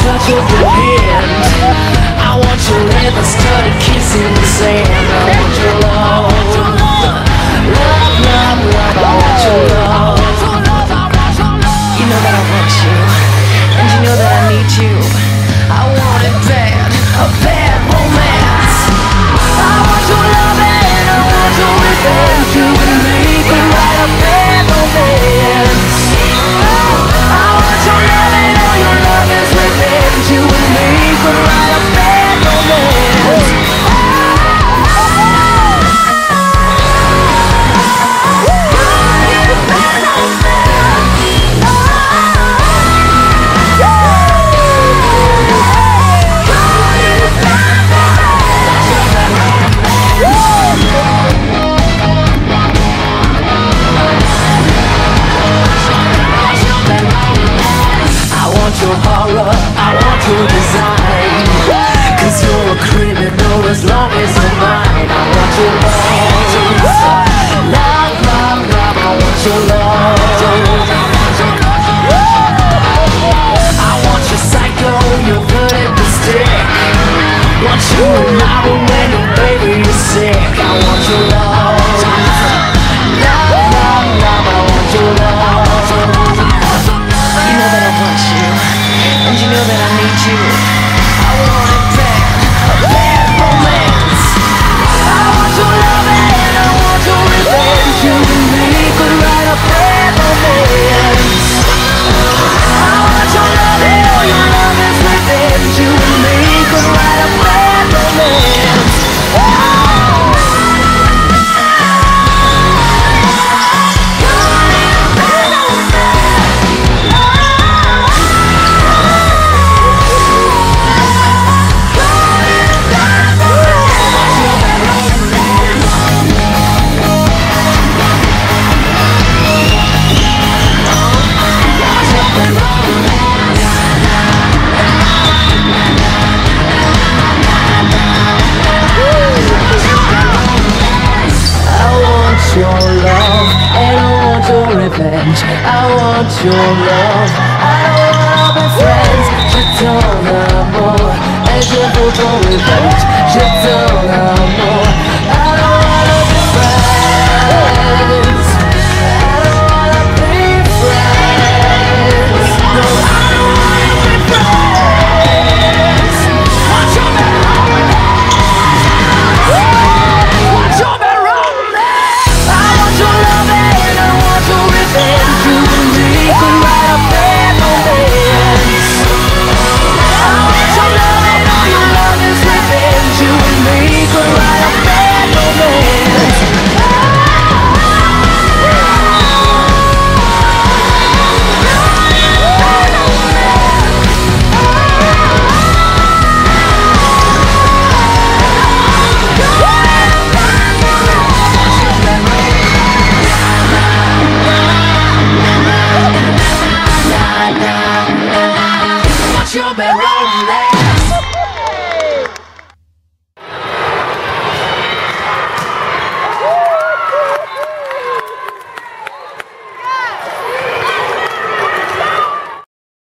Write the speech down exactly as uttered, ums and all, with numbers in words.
touch of your hand. I want your lips started kissing the sand. I want your love, love, love, love. I want your love. You know that I want you, and you know that I need you. I want it bad, a bad romance. I want your love and I want your revenge. You and me could write a bad romance. I want your love and all your love is revenge. You and me could write a bad romance. Your horror, I want your design. Cause you're a criminal as long as you're mine. I want your love, love, love, love. I want your love. I want your psycho, your good at the stick. Want you in my room when your baby is sick. I want your love, love, love, love. I want your love. You know that I want you, and you know that I need you. I want it bad, a bad romance. I want your love and I want your revenge. You and me could write a bad romance. I want your love and all your love is revenge. You and me could write a bad romance. Your love, and I want your revenge. I want your love, I don't wanna be friends. Je t'en amour, et je veux ton revenge. Je t'en amour, I don't wanna be friends. I don't wanna be friends. No, I don't wanna be friends. Want your bad romance. Want your bad romance. I want your love and I want your revenge. You and me could write a bad romance. I want your love and all your love is revenge. You and me could write a bad romance. What's your bad romance?